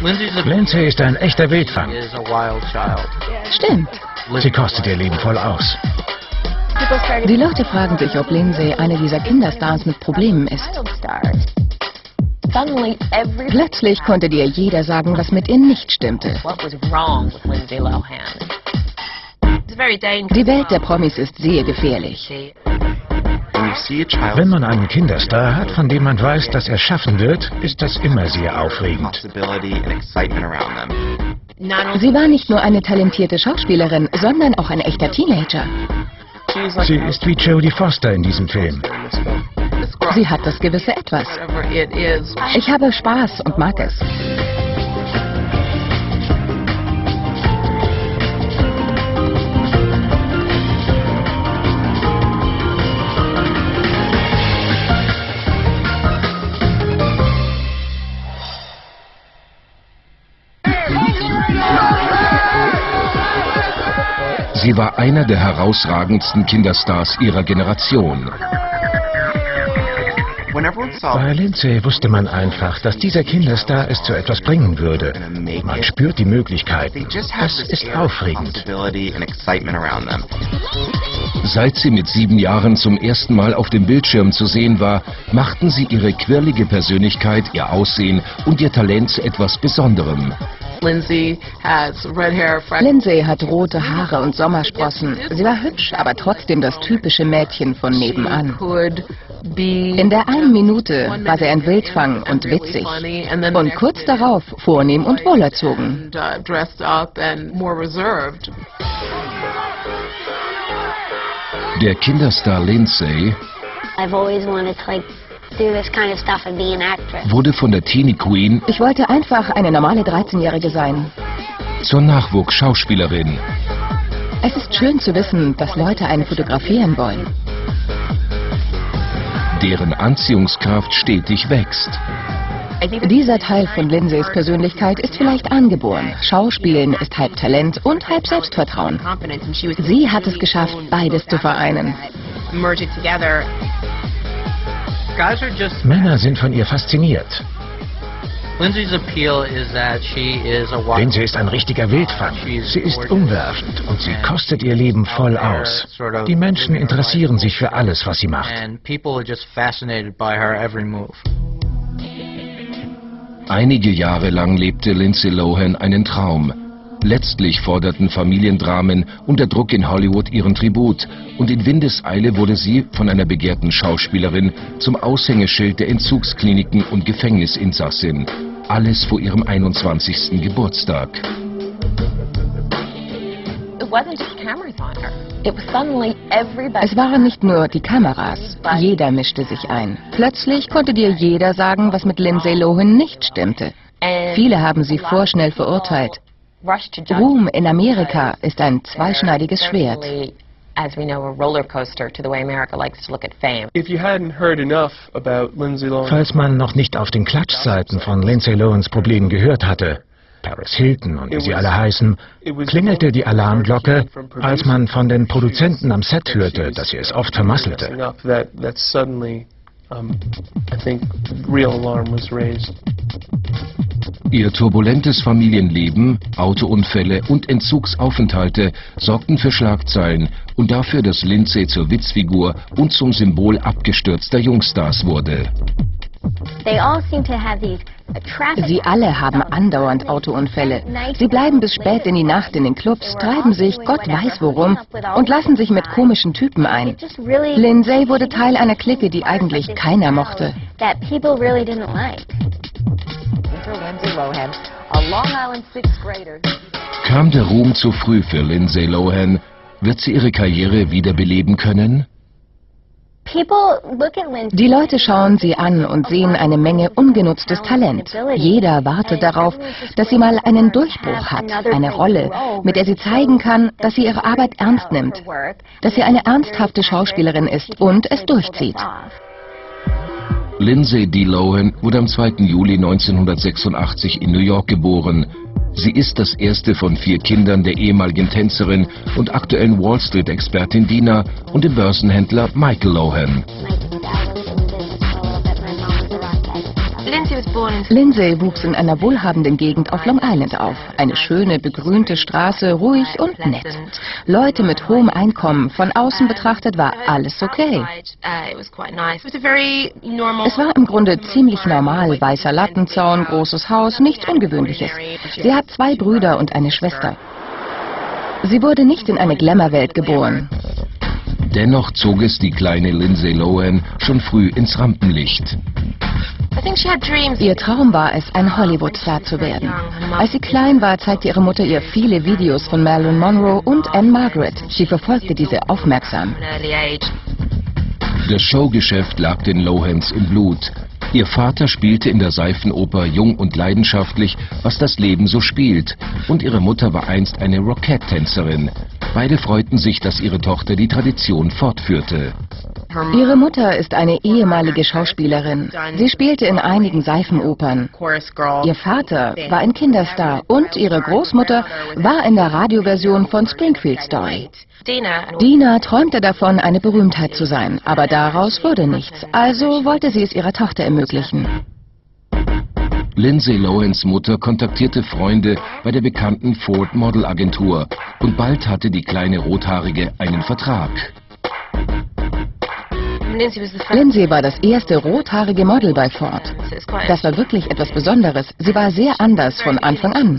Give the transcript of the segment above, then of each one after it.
Lindsay ist ein echter Wildfang. Stimmt. Sie kostet ihr Leben voll aus. Die Leute fragen sich, ob Lindsay eine dieser Kinderstars mit Problemen ist. Plötzlich konnte dir jeder sagen, was mit ihr nicht stimmte. Die Welt der Promis ist sehr gefährlich. Wenn man einen Kinderstar hat, von dem man weiß, dass er schaffen wird, ist das immer sehr aufregend. Sie war nicht nur eine talentierte Schauspielerin, sondern auch ein echter Teenager. Sie ist wie Jodie Foster in diesem Film. Sie hat das gewisse Etwas. Ich habe Spaß und mag es. Sie war einer der herausragendsten Kinderstars ihrer Generation. Bei Lindsay wusste man einfach, dass dieser Kinderstar es zu etwas bringen würde. Man spürt die Möglichkeiten. Das ist aufregend. Seit sie mit 7 Jahren zum ersten Mal auf dem Bildschirm zu sehen war, machten sie ihre quirlige Persönlichkeit, ihr Aussehen und ihr Talent zu etwas Besonderem. Lindsay hat rote Haare und Sommersprossen. Sie war hübsch, aber trotzdem das typische Mädchen von nebenan. In der einen Minute war sie ein Wildfang und witzig. Und kurz darauf vornehm und wohlerzogen. Der Kinderstar Lindsay wurde von der Teenie Queen Ich wollte einfach eine normale 13-Jährige sein. zur Nachwuchsschauspielerin. Es ist schön zu wissen, dass Leute einen fotografieren wollen. Deren Anziehungskraft stetig wächst. Dieser Teil von Lindsays Persönlichkeit ist vielleicht angeboren. Schauspielen ist halb Talent und halb Selbstvertrauen. Sie hat es geschafft, beides zu vereinen. Männer sind von ihr fasziniert. Lindsay ist ein richtiger Wildfang. Sie ist umwerfend und sie kostet ihr Leben voll aus. Die Menschen interessieren sich für alles, was sie macht. Einige Jahre lang lebte Lindsay Lohan einen Traum. Letztlich forderten Familiendramen und der Druck in Hollywood ihren Tribut und in Windeseile wurde sie von einer begehrten Schauspielerin zum Aushängeschild der Entzugskliniken und Gefängnisinsassin. Alles vor ihrem 21. Geburtstag. Es waren nicht nur die Kameras, jeder mischte sich ein. Plötzlich konnte dir jeder sagen, was mit Lindsay Lohan nicht stimmte. Viele haben sie vorschnell verurteilt. Ruhm in Amerika ist ein zweischneidiges Schwert. Falls man noch nicht auf den Klatschseiten von Lindsay Lohans Problemen gehört hatte, Paris Hilton und wie sie alle heißen, klingelte die Alarmglocke, als man von den Produzenten am Set hörte, dass sie es oft vermasselte. Ihr turbulentes Familienleben, Autounfälle und Entzugsaufenthalte sorgten für Schlagzeilen und dafür, dass Lindsay zur Witzfigur und zum Symbol abgestürzter Jungstars wurde. Sie alle haben andauernd Autounfälle. Sie bleiben bis spät in die Nacht in den Clubs, treiben sich Gott weiß worum und lassen sich mit komischen Typen ein. Lindsay wurde Teil einer Clique, die eigentlich keiner mochte. Kam der Ruhm zu früh für Lindsay Lohan? Wird sie ihre Karriere wiederbeleben können? Die Leute schauen sie an und sehen eine Menge ungenutztes Talent. Jeder wartet darauf, dass sie mal einen Durchbruch hat, eine Rolle, mit der sie zeigen kann, dass sie ihre Arbeit ernst nimmt, dass sie eine ernsthafte Schauspielerin ist und es durchzieht. Lindsay D. Lohan wurde am 2. Juli 1986 in New York geboren. Sie ist das erste von 4 Kindern der ehemaligen Tänzerin und aktuellen Wall Street-Expertin Dina und dem Börsenhändler Michael Lohan. Lindsay wuchs in einer wohlhabenden Gegend auf Long Island auf. Eine schöne, begrünte Straße, ruhig und nett. Leute mit hohem Einkommen, von außen betrachtet war alles okay. Es war im Grunde ziemlich normal, weißer Lattenzaun, großes Haus, nichts Ungewöhnliches. Sie hat 2 Brüder und eine Schwester. Sie wurde nicht in eine Glamour-Welt geboren. Dennoch zog es die kleine Lindsay Lohan schon früh ins Rampenlicht. Ihr Traum war es, ein Hollywood-Star zu werden. Als sie klein war, zeigte ihre Mutter ihr viele Videos von Marilyn Monroe und Anne Margaret. Sie verfolgte diese aufmerksam. Das Showgeschäft lag den Lohans im Blut. Ihr Vater spielte in der Seifenoper jung und leidenschaftlich, was das Leben so spielt. Und ihre Mutter war einst eine Rockette-Tänzerin. Beide freuten sich, dass ihre Tochter die Tradition fortführte. Ihre Mutter ist eine ehemalige Schauspielerin. Sie spielte in einigen Seifenopern. Ihr Vater war ein Kinderstar und ihre Großmutter war in der Radioversion von Springfield Story. Dina träumte davon, eine Berühmtheit zu sein, aber daraus wurde nichts. Also wollte sie es ihrer Tochter ermöglichen. Lindsay Lohans Mutter kontaktierte Freunde bei der bekannten Ford Model Agentur und bald hatte die kleine Rothaarige einen Vertrag. Lindsay war das erste rothaarige Model bei Ford. Das war wirklich etwas Besonderes. Sie war sehr anders von Anfang an.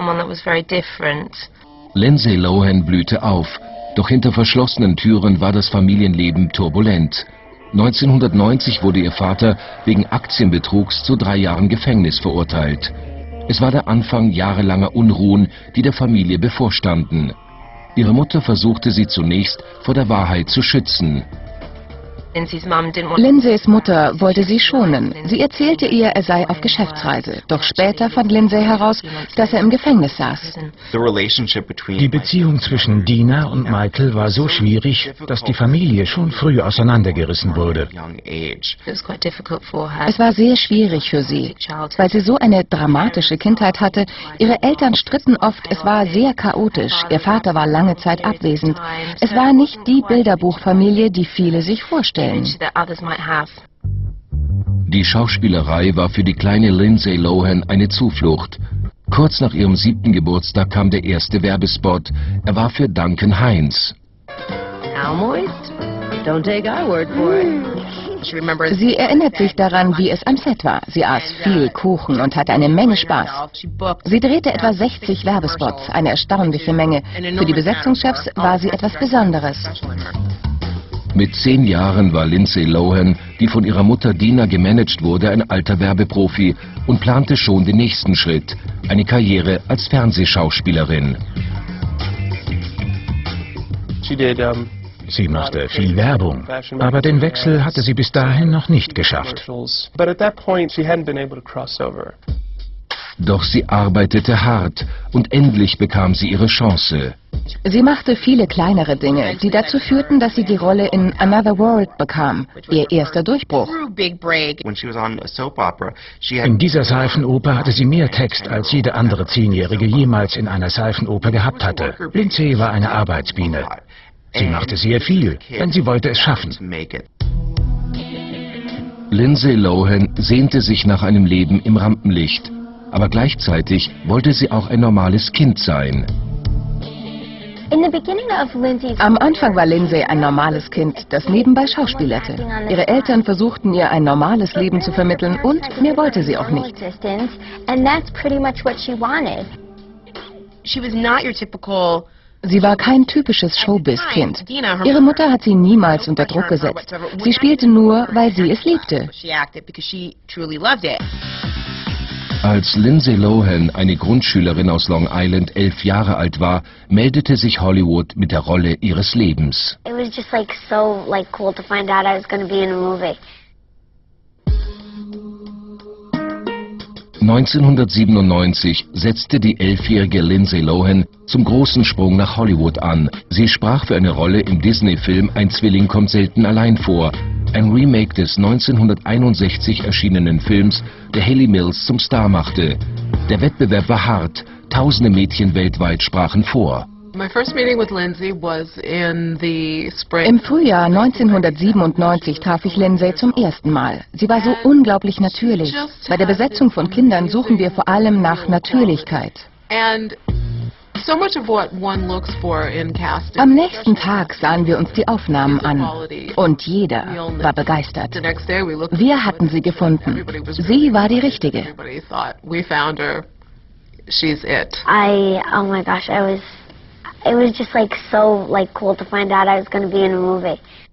Lindsay Lohan blühte auf, doch hinter verschlossenen Türen war das Familienleben turbulent. 1990 wurde ihr Vater wegen Aktienbetrugs zu 3 Jahren Gefängnis verurteilt. Es war der Anfang jahrelanger Unruhen, die der Familie bevorstanden. Ihre Mutter versuchte sie zunächst vor der Wahrheit zu schützen. Lindsays Mutter wollte sie schonen. Sie erzählte ihr, er sei auf Geschäftsreise. Doch später fand Lindsay heraus, dass er im Gefängnis saß. Die Beziehung zwischen Dina und Michael war so schwierig, dass die Familie schon früh auseinandergerissen wurde. Es war sehr schwierig für sie, weil sie so eine dramatische Kindheit hatte. Ihre Eltern stritten oft, es war sehr chaotisch. Ihr Vater war lange Zeit abwesend. Es war nicht die Bilderbuchfamilie, die viele sich vorstellen. Die Schauspielerei war für die kleine Lindsay Lohan eine Zuflucht. Kurz nach ihrem 7. Geburtstag kam der erste Werbespot. Er war für Duncan Hines. Sie erinnert sich daran, wie es am Set war. Sie aß viel Kuchen und hatte eine Menge Spaß. Sie drehte etwa 60 Werbespots, eine erstaunliche Menge. Für die Besetzungschefs war sie etwas Besonderes. Mit 10 Jahren war Lindsay Lohan, die von ihrer Mutter Dina gemanagt wurde, ein alter Werbeprofi und plante schon den nächsten Schritt, eine Karriere als Fernsehschauspielerin. Sie machte viel Werbung, aber den Wechsel hatte sie bis dahin noch nicht geschafft. Doch sie arbeitete hart und endlich bekam sie ihre Chance. Sie machte viele kleinere Dinge, die dazu führten, dass sie die Rolle in Another World bekam, ihr erster Durchbruch. In dieser Seifenoper hatte sie mehr Text, als jede andere 10-Jährige jemals in einer Seifenoper gehabt hatte. Lindsay war eine Arbeitsbiene. Sie machte sehr viel, denn sie wollte es schaffen. Lindsay Lohan sehnte sich nach einem Leben im Rampenlicht, aber gleichzeitig wollte sie auch ein normales Kind sein. Am Anfang war Lindsay ein normales Kind, das nebenbei schauspielerte. Ihre Eltern versuchten ihr ein normales Leben zu vermitteln und mehr wollte sie auch nicht. Sie war kein typisches Showbiz-Kind. Ihre Mutter hat sie niemals unter Druck gesetzt. Sie spielte nur, weil sie es liebte. Als Lindsay Lohan, eine Grundschülerin aus Long Island, 11 Jahre alt war, meldete sich Hollywood mit der Rolle ihres Lebens. 1997 setzte die 11-jährige Lindsay Lohan zum großen Sprung nach Hollywood an. Sie sprach für eine Rolle im Disney-Film Ein Zwilling kommt selten allein vor, ein Remake des 1961 erschienenen Films, der Hayley Mills zum Star machte. Der Wettbewerb war hart, tausende Mädchen weltweit sprachen vor. Im Frühjahr 1997 traf ich Lindsay zum ersten Mal. Sie war so unglaublich natürlich. Bei der Besetzung von Kindern suchen wir vor allem nach Natürlichkeit. Am nächsten Tag sahen wir uns die Aufnahmen an und jeder war begeistert. Wir hatten sie gefunden. Sie war die Richtige. Oh my gosh, it was just like so cool to find out I was going to be in a movie.